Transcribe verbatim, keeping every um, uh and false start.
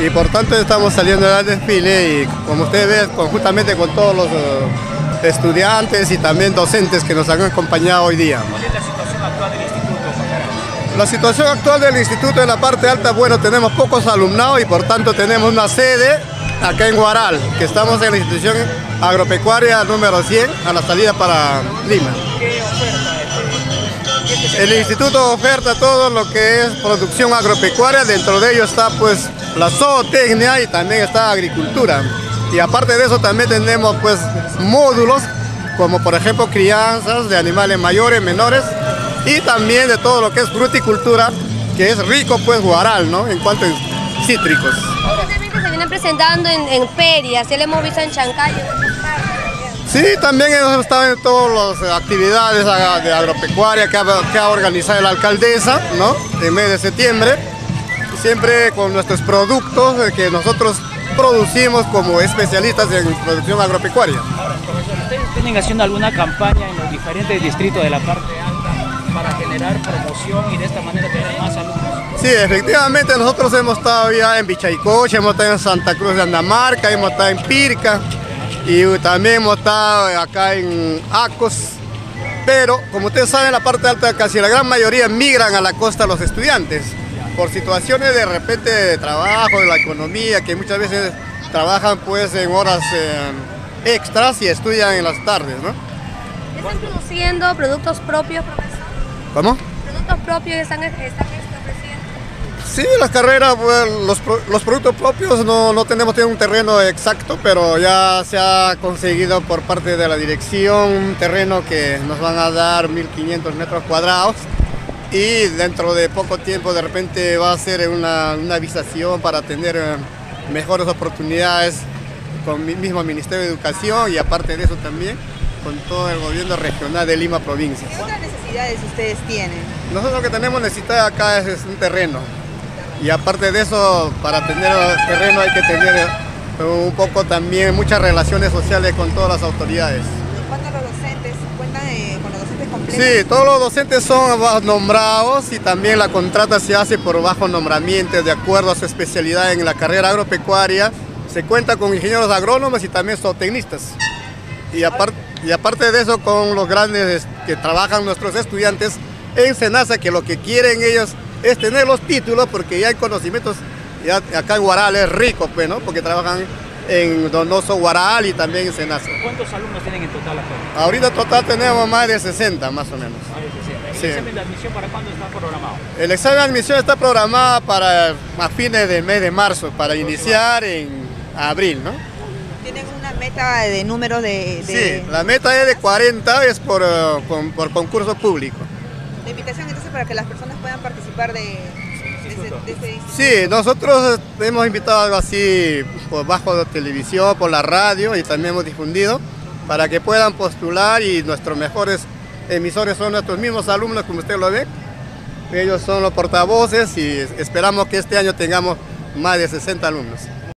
y por tanto estamos saliendo al desfile y como ustedes ven, conjuntamente con todos los uh, estudiantes y también docentes que nos han acompañado hoy día. ¿Cuál es la situación actual del instituto? La situación actual del instituto en la parte alta, bueno, tenemos pocos alumnados y por tanto tenemos una sede acá en Huaral, que estamos en la institución agropecuaria número cien, a la salida para Lima. ¿Qué oferta? Este, El instituto oferta todo lo que es producción agropecuaria, dentro de ello está pues la zootecnia y también está agricultura. Y aparte de eso también tenemos pues módulos como por ejemplo crianzas de animales mayores, menores y también de todo lo que es fruticultura, que es rico pues Huaral, ¿no? En cuanto a cítricos. Se vienen presentando en, en ferias, ya lo hemos visto en Chancay. Sí, también hemos estado en todas las actividades de agropecuaria que ha, que ha organizado la alcaldesa, ¿no? En mes de septiembre, siempre con nuestros productos que nosotros producimos como especialistas en producción agropecuaria. Ahora, profesor, ¿ustedes vienen haciendo alguna campaña en los diferentes distritos de la parte alta para generar promoción y de esta manera tener más alumnos? Sí, efectivamente nosotros hemos estado ya en Vichaycocha, hemos estado en Santa Cruz de Andamarca, hemos estado en Pirca y también hemos estado acá en Acos, pero como ustedes saben, la parte alta casi la gran mayoría migran a la costa los estudiantes por situaciones de repente de trabajo, de la economía, que muchas veces trabajan pues en horas eh, extras y estudian en las tardes, ¿no? ¿Están produciendo productos propios, profesor? ¿Cómo? ¿Productos propios están, están ofreciendo? Sí, las carreras, pues, los, los productos propios no, no tenemos un terreno exacto, pero ya se ha conseguido por parte de la dirección un terreno que nos van a dar mil quinientos metros cuadrados y dentro de poco tiempo de repente va a ser una, una visitación para tener eh, mejores oportunidades con el mismo Ministerio de Educación y aparte de eso también con todo el gobierno regional de Lima provincia. ¿Qué otras necesidades ustedes tienen? Nosotros lo que tenemos necesidad acá es, es un terreno. Y aparte de eso, para tener terreno hay que tener un poco también muchas relaciones sociales con todas las autoridades. ¿En cuanto a los docentes? ¿Cuentan eh, con los docentes completos? Sí, todos los docentes son nombrados y también la contrata se hace por bajo nombramiento de acuerdo a su especialidad en la carrera agropecuaria. Se cuenta con ingenieros agrónomos y también zootecnistas. Y aparte, y aparte de eso, con los grandes que trabajan nuestros estudiantes en SENASA, que lo que quieren ellos es tener los títulos porque ya hay conocimientos, ya acá en Huaral es rico, pues, ¿no? Porque trabajan en Donoso, Huaral y también en SENASA. ¿Cuántos alumnos tienen en total acá? Ahorita total tenemos más de sesenta, más o menos. Más de sesenta. ¿El Sí. examen de admisión para cuándo está programado? El examen de admisión está programado para a fines del mes de marzo, para iniciar en abril, ¿no? ¿Tienen una meta de número de, de...? Sí, la meta es de cuarenta, es por, uh, con, por concurso público. La invitación entonces para que las personas puedan participar de, de, ese, de ese instituto. Sí, nosotros hemos invitado algo así por bajo de televisión, por la radio y también hemos difundido para que puedan postular y nuestros mejores emisores son nuestros mismos alumnos, como usted lo ve. Ellos son los portavoces y esperamos que este año tengamos más de sesenta alumnos.